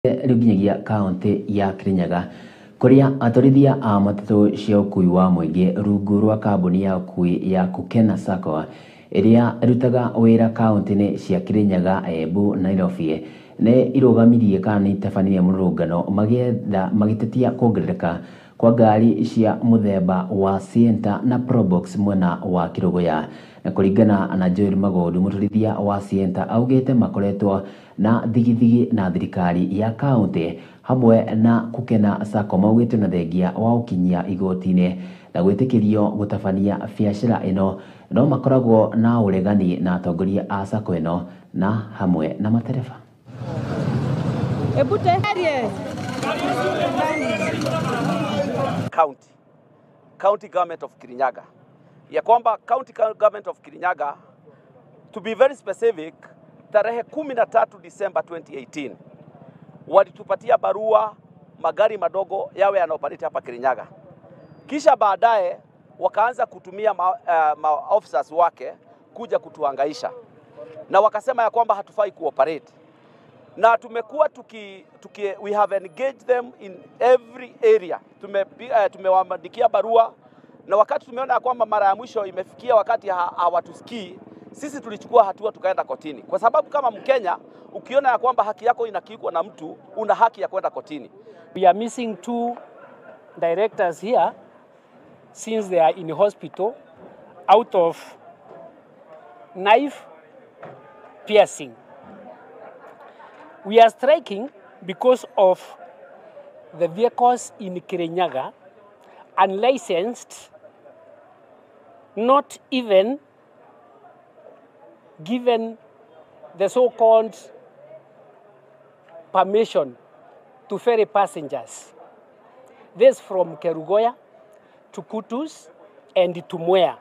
Ruginyagia kaunti ya Kirinyaga kuria atorithia a matatu cia ukui wa muingi rungu rwa kambuni ya ukui ya KUKENA Sacco iria rutaga wira kaunti-ini cia Kirinyaga, Embu, Nairobi ne irugamirie kana itabanirie murungano magitetia kuongerereka kwa ngari cia muthemba wa Sienta na Probox mwena wa Kiruguya. Na kuringana na Joel Magodu, muturithia wa Sienta augite makoretwo na thigithigi na thirikari ya kaunti hamwe na KUKENA Sacco maugite na thengia wa ukinyia igoti-ini na gwitikirio gutabania biacara ino no makoragwo na uregani na atongoria a Sacco ino na hamwe na matereba. County government of Kirinyaga, ya kwamba county government of Kirinyaga, to be very specific, tarehe 13 December 2018 walitupatia barua magari madogo yawe yanaoperate hapa Kirinyaga. Kisha baadaye wakaanza kutumia officers wake kuja kutuhangaisha na wakasema ya kwamba hatufai kuoperate. Na tumekuwa we have engaged them in every area. Tumewaandikia barua, na wakati tumeona ya kwamba mara ya mwisho imefikia wakati hawatusikii, sisi tulichukua hatua tukaenda kotini. Kwa sababu kama Mkenya ukiona ya kwamba haki yako inakiukwa na mtu, una haki ya kwenda kotini. We are missing 2 directors here since they are in hospital out of knife piercing. We are striking because of the vehicles in Kirinyaga unlicensed, not even given the so-called permission to ferry passengers. This from Kerugoya to Kutus and to Mwea.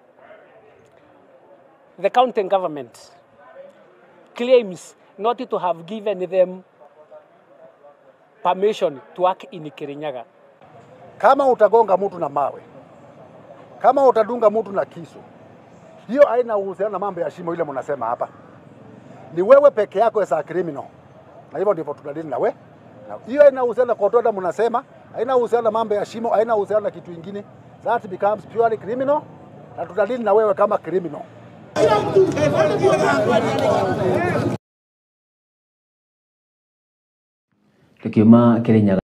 The county government claims not to have given them permission to work in Kirinyaga. Kama utagonga mtu na mawe, kama utadunga mtu na kisu, hiyo haina uhusiano na mambo ya shimo ile mnasema hapa. Ni wewe peke yako as a criminal. Na hivyo ndivyo tunadili na wewe. Na hiyo haina uhusiano na kotoda mnasema, haina uhusiano na mambo ya shimo, haina uhusiano na kitu kingine. That becomes purely criminal, na tutadili na wewe kama criminal. Tukiuma Kirinyaga